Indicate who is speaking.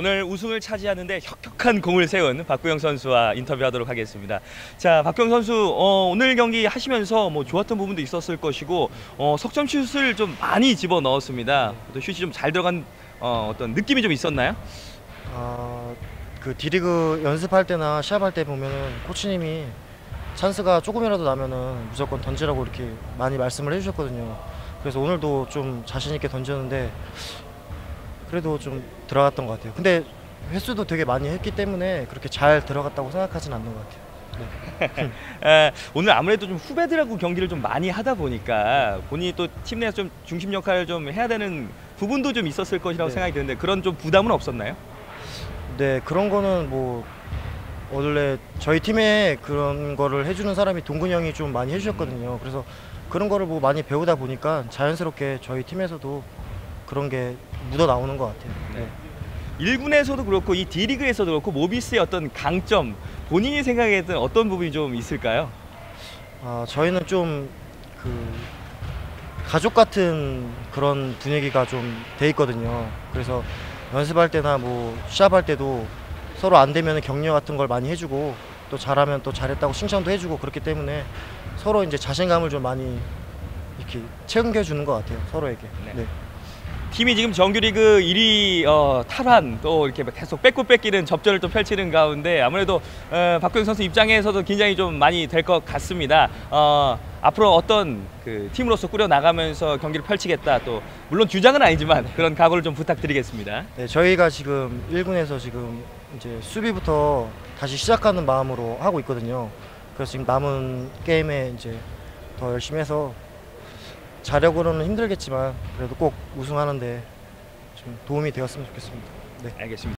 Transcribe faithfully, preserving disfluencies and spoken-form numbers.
Speaker 1: 오늘 우승을 차지하는데 혁혁한 공을 세운 박구영 선수와 인터뷰하도록 하겠습니다. 자, 박구영 선수 어, 오늘 경기 하시면서 뭐 좋았던 부분도 있었을 것이고 어, 석점슛을 좀 많이 집어 넣었습니다. 또 슛이 좀 잘 들어간 어, 어떤 느낌이 좀 있었나요?
Speaker 2: 아, 그 D리그 연습할 때나 시합할 때 보면은 코치님이 찬스가 조금이라도 나면은 무조건 던지라고 이렇게 많이 말씀을 해주셨거든요. 그래서 오늘도 좀 자신 있게 던졌는데 그래도 좀 들어갔던 것 같아요. 근데 횟수도 되게 많이 했기 때문에 그렇게 잘 들어갔다고 생각하진 않는 것 같아요. 네.
Speaker 1: 에, 오늘 아무래도 좀 후배들하고 경기를 좀 많이 하다 보니까 본인이 또 팀 내에서 좀 중심 역할을 좀 해야 되는 부분도 좀 있었을 것이라고
Speaker 2: 네.
Speaker 1: 생각이 드는데 그런 좀 부담은 없었나요?
Speaker 2: 네, 그런 거는 뭐 원래 저희 팀에 그런 거를 해주는 사람이 동근이 형이 좀 많이 해주셨거든요. 그래서 그런 거를 뭐 많이 배우다 보니까 자연스럽게 저희 팀에서도 그런 게 묻어 나오는 것 같아요. 네.
Speaker 1: 일 군에서도 그렇고 이 D리그에서도 그렇고 모비스의 어떤 강점 본인이 생각했던 어떤 부분이 좀 있을까요?
Speaker 2: 아, 저희는 좀 그 가족 같은 그런 분위기가 좀 돼 있거든요. 그래서 연습할 때나 뭐 시합할 때도 서로 안 되면 격려 같은 걸 많이 해주고 또 잘하면 또 잘했다고 칭찬도 해주고 그렇기 때문에 서로 이제 자신감을 좀 많이 이렇게 챙겨주는 것 같아요. 서로에게.
Speaker 1: 네.
Speaker 2: 네.
Speaker 1: 팀이 지금 정규리그 일 위 어, 탈환 또 이렇게 계속 뺏고 뺏기는 접전을 또 펼치는 가운데 아무래도 어, 박구영 선수 입장에서도 긴장이 좀 많이 될 것 같습니다. 어, 앞으로 어떤 그 팀으로서 꾸려 나가면서 경기를 펼치겠다 또 물론 주장은 아니지만 그런 각오를 좀 부탁드리겠습니다.
Speaker 2: 네, 저희가 지금 일 군에서 지금 이제 수비부터 다시 시작하는 마음으로 하고 있거든요. 그래서 지금 남은 게임에 이제 더 열심히 해서 자력으로는 힘들겠지만 그래도 꼭 우승하는데 좀 도움이 되었으면 좋겠습니다. 네.
Speaker 1: 알겠습니다.